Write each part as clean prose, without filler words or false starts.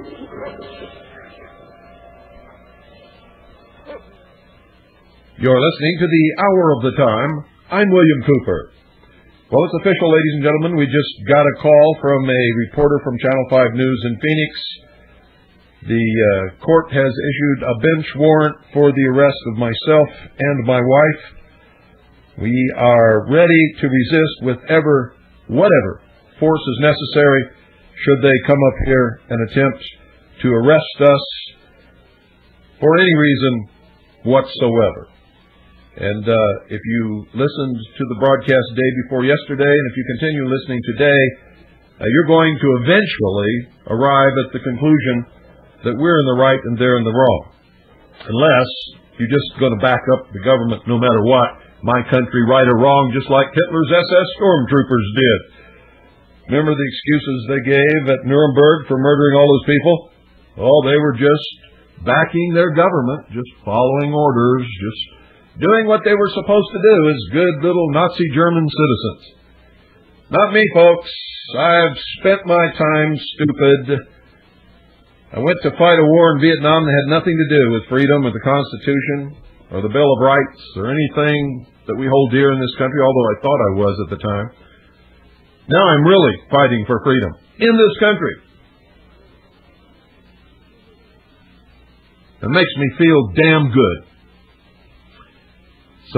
You're listening to the Hour of the Time. I'm William Cooper. Well, it's official, ladies and gentlemen. We just got a call from a reporter from Channel 5 News in Phoenix. The court has issued a bench warrant for the arrest of myself and my wife. We are ready to resist with whatever force is necessary should they come up here and attempt to arrest us for any reason whatsoever. And if you listened to the broadcast day before yesterday, and if you continue listening today, you're going to eventually arrive at the conclusion that we're in the right and they're in the wrong. Unless you're just going to back up the government no matter what, my country right or wrong, just like Hitler's SS stormtroopers did. Remember the excuses they gave at Nuremberg for murdering all those people? Oh, they were just backing their government, just following orders, just doing what they were supposed to do as good little Nazi German citizens. Not me, folks. I've spent my time stupid. I went to fight a war in Vietnam that had nothing to do with freedom or the Constitution or the Bill of Rights or anything that we hold dear in this country, although I thought I was at the time. Now I'm really fighting for freedom in this country. It makes me feel damn good. So,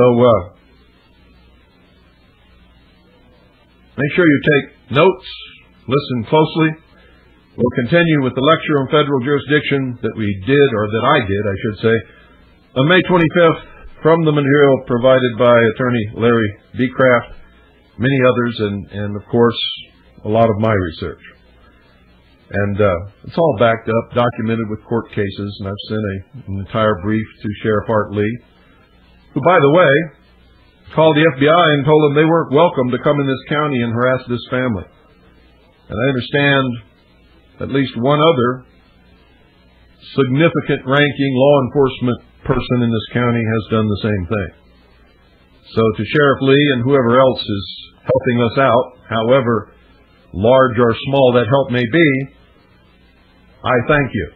make sure you take notes, listen closely. We'll continue with the lecture on federal jurisdiction that we did, or that I did, I should say, on May 25th from the material provided by attorney Larry Becraft, many others, and of course, a lot of my research. And it's all backed up, documented with court cases, and I've sent an entire brief to Sheriff Art Lee, who, by the way, called the FBI and told them they weren't welcome to come in this county and harass this family. And I understand at least one other significant ranking law enforcement person in this county has done the same thing. So to Sheriff Lee and whoever else is helping us out, however large or small that help may be, I thank you.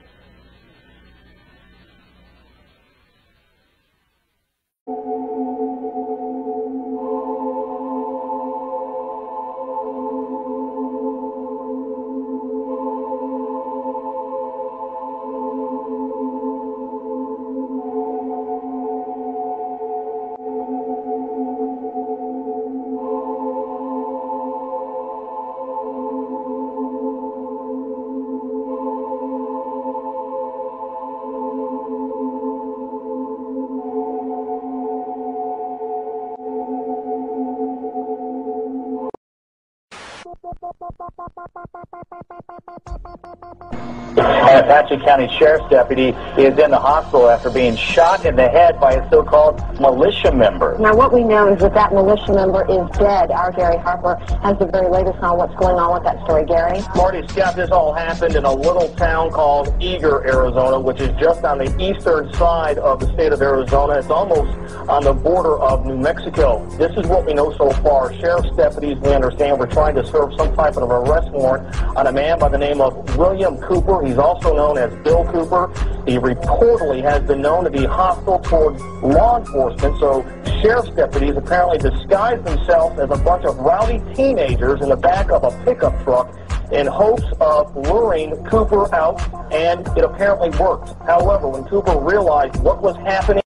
An Apache County Sheriff's deputy is in the hospital after being shot in the head by a so-called militia member. Now, what we know is that militia member is dead. Our Gary Harper has the very latest on what's going on with that story. Gary? Marty, Scott, this all happened in a little town called Eager, Arizona, which is just on the eastern side of the state of Arizona. It's almost on the border of New Mexico. This is what we know so far. Sheriff's deputies, we understand, were trying to serve some type of arrest warrant on a man by the name of William Cooper. He's also known as Bill Cooper. He reportedly has been known to be hostile toward law enforcement, so sheriff's deputies apparently disguised themselves as a bunch of rowdy teenagers in the back of a pickup truck in hopes of luring Cooper out, and it apparently worked. However, when Cooper realized what was happening,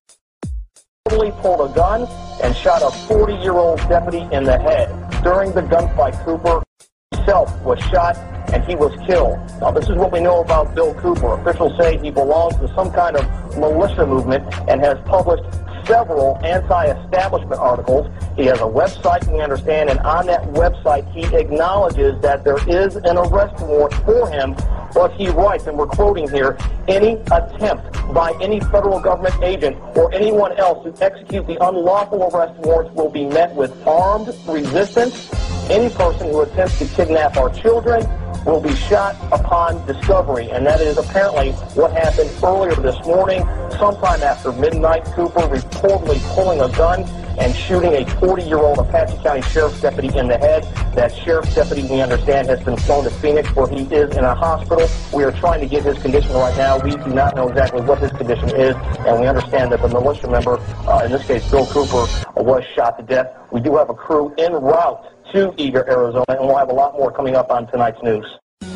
he totally pulled a gun and shot a 40-year-old deputy in the head. During the gunfight, Cooper himself was shot and he was killed. Now, this is what we know about Bill Cooper. Officials say he belongs to some kind of militia movement and has published several anti-establishment articles. He has a website, we understand, and on that website he acknowledges that there is an arrest warrant for him, but he writes, and we're quoting here, any attempt by any federal government agent or anyone else to execute the unlawful arrest warrants will be met with armed resistance. Any person who attempts to kidnap our children will be shot upon discovery, and that is apparently what happened earlier this morning, sometime after midnight. Cooper reportedly pulling a gun and shooting a 40-year-old Apache County Sheriff's deputy in the head. That Sheriff's deputy, we understand, has been flown to Phoenix, where he is in a hospital. We are trying to get his condition right now. We do not know exactly what his condition is, and we understand that the militia member, in this case Bill Cooper, was shot to death. We do have a crew en route to Eagar, Arizona, and we'll have a lot more coming up on tonight's news.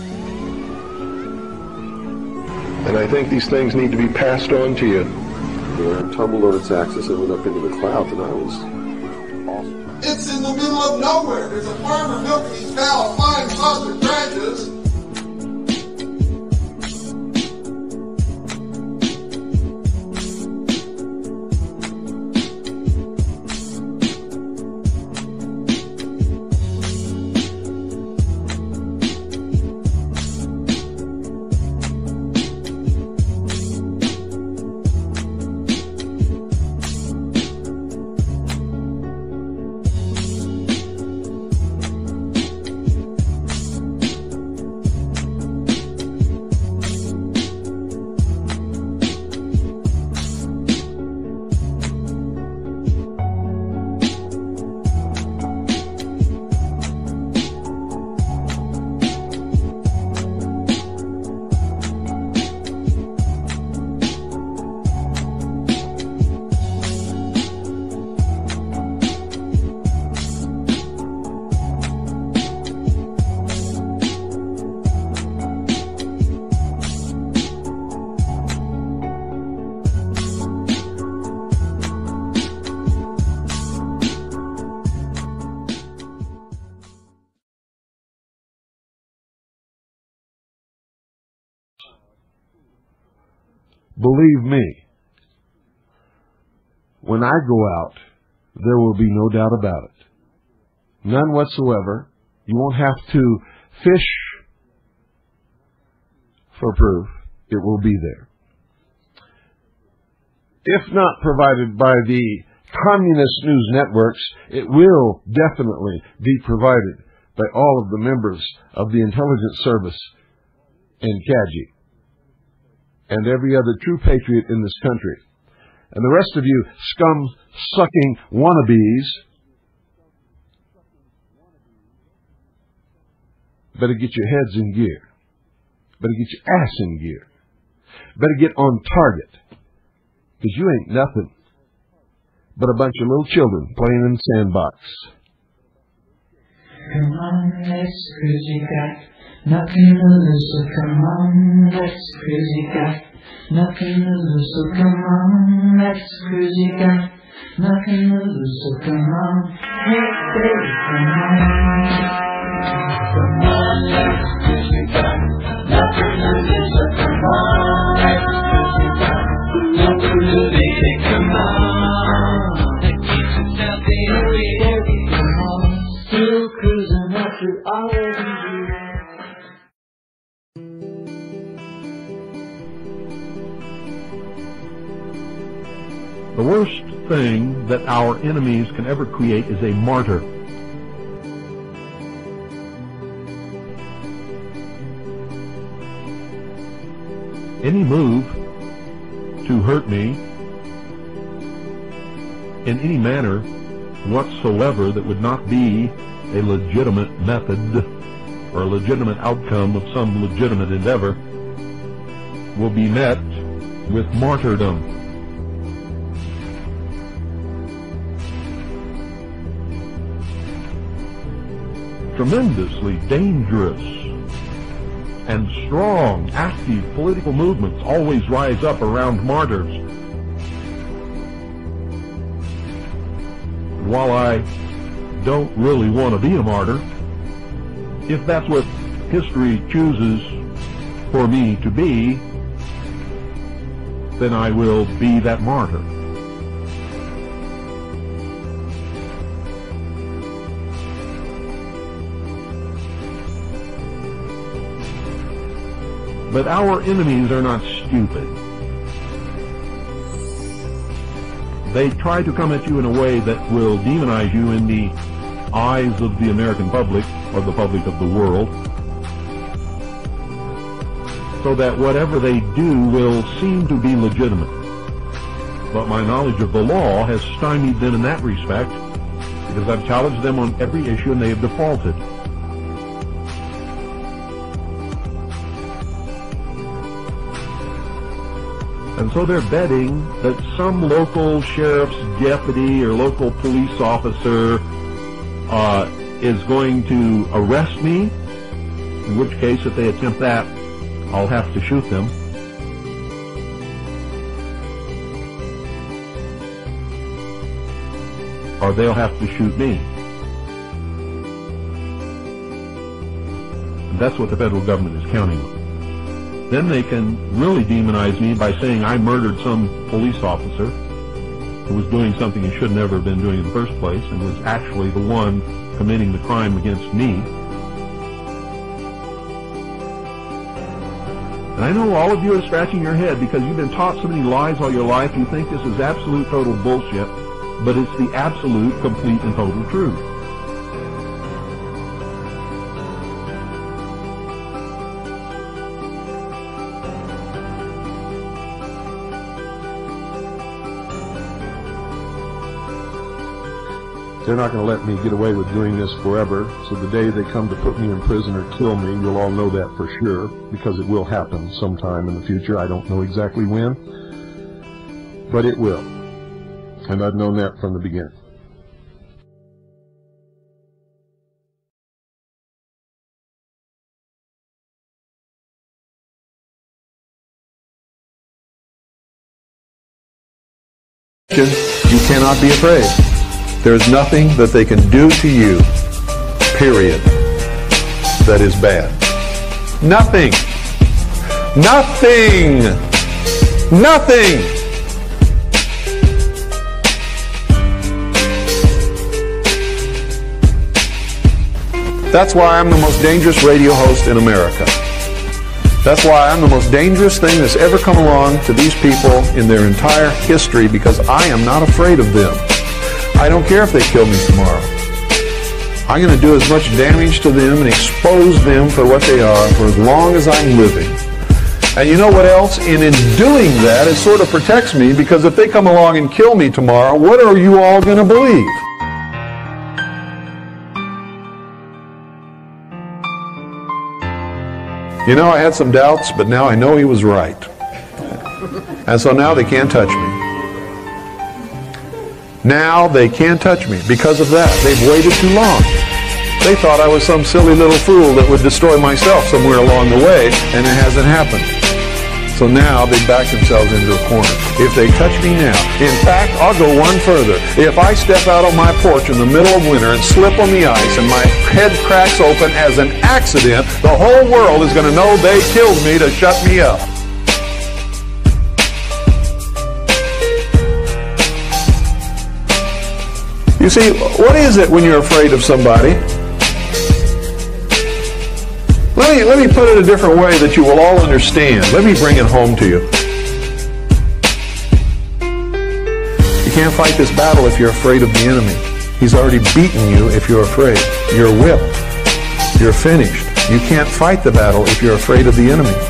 And I think these things need to be passed on to you. And tumbled on its axis and went up into the clouds, and I was awesome. It's in the middle of nowhere. There's a farmer milking his cow, fine sausage branches. Believe me, when I go out, there will be no doubt about it. None whatsoever. You won't have to fish for proof. It will be there. If not provided by the communist news networks, it will definitely be provided by all of the members of the intelligence service and CAGI and every other true patriot in this country. And the rest of you scum-sucking wannabes better get your heads in gear. Better get your ass in gear. Better get on target. Because you ain't nothing but a bunch of little children playing in the sandbox. Come on, let's crazy cat. Nothing to lose, so come on, let's crazy cat. Nothing to lose, so come on, let's crazy cat. Nothing to lose, so come on, hey baby, come on. Come on, let's crazy cat. Nothing to lose, so come on, let's crazy cat. Nothing to lose, come on. Let's get yourself baby, come on. Still cruising after all of these years. The worst thing that our enemies can ever create is a martyr. Any move to hurt me in any manner whatsoever that would not be a legitimate method or a legitimate outcome of some legitimate endeavor will be met with martyrdom. Tremendously dangerous and strong, active political movements always rise up around martyrs. While I don't really want to be a martyr, if that's what history chooses for me to be, then I will be that martyr. But our enemies are not stupid. They try to come at you in a way that will demonize you in the eyes of the American public, or the public of the world. so that whatever they do will seem to be legitimate. But my knowledge of the law has stymied them in that respect, because I've challenged them on every issue and they have defaulted. And so they're betting that some local sheriff's deputy or local police officer is going to arrest me, in which case, if they attempt that, I'll have to shoot them. Or they'll have to shoot me. And that's what the federal government is counting on. Then they can really demonize me by saying I murdered some police officer who was doing something he should never have been doing in the first place and was actually the one committing the crime against me. And I know all of you are scratching your head because you've been taught so many lies all your life. You think this is absolute total bullshit, but it's the absolute, complete, and total truth. They're not going to let me get away with doing this forever, so the day they come to put me in prison or kill me, you'll all know that for sure, because it will happen sometime in the future. I don't know exactly when, but it will. And I've known that from the beginning. You cannot be afraid. There is nothing that they can do to you, period, that is bad. Nothing. Nothing. Nothing. That's why I'm the most dangerous radio host in America. That's why I'm the most dangerous thing that's ever come along to these people in their entire history, because I am not afraid of them. I don't care if they kill me tomorrow. I'm going to do as much damage to them and expose them for what they are for as long as I'm living. And you know what else? And in doing that, it sort of protects me, because if they come along and kill me tomorrow, what are you all going to believe? You know, I had some doubts, but now I know he was right. And so now they can't touch me. Now they can't touch me because of that. They've waited too long. They thought I was some silly little fool that would destroy myself somewhere along the way, and it hasn't happened. So now they back themselves into a corner. If they touch me now, in fact, I'll go one further. If I step out on my porch in the middle of winter and slip on the ice and my head cracks open as an accident, the whole world is going to know they killed me to shut me up. You see, what is it when you're afraid of somebody? Let me put it a different way that you will all understand. Let me bring it home to you. You can't fight this battle if you're afraid of the enemy. He's already beaten you if you're afraid. You're whipped. You're finished. You can't fight the battle if you're afraid of the enemy.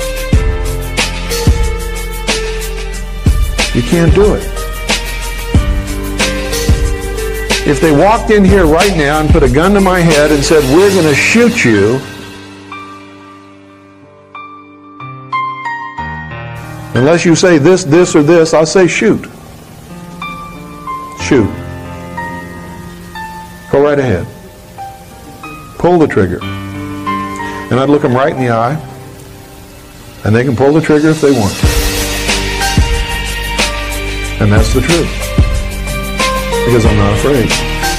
You can't do it. If they walked in here right now and put a gun to my head and said, we're going to shoot you, unless you say this, this, or this, I'll say shoot. Shoot. Go right ahead. Pull the trigger. And I'd look them right in the eye, and they can pull the trigger if they want to. And that's the truth. Because I'm not afraid.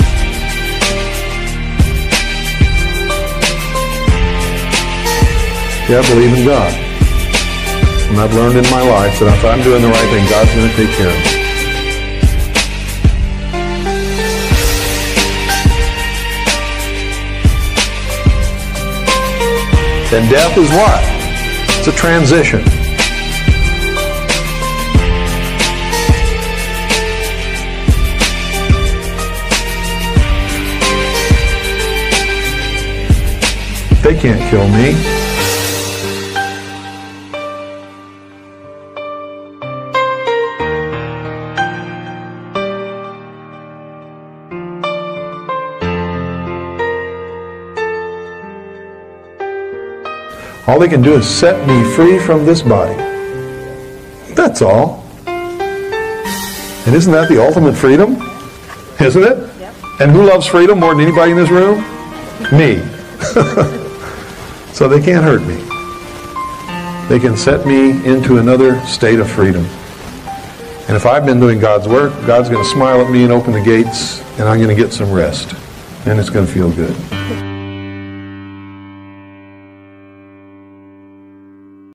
Yeah, I believe in God. And I've learned in my life that if I'm doing the right thing, God's going to take care of me. And death is what? It's a transition. They can't kill me. All they can do is set me free from this body. That's all. And isn't that the ultimate freedom? Isn't it? Yep. And who loves freedom more than anybody in this room? Me. So they can't hurt me. They can set me into another state of freedom. And if I've been doing God's work, God's going to smile at me and open the gates, and I'm going to get some rest. And it's going to feel good.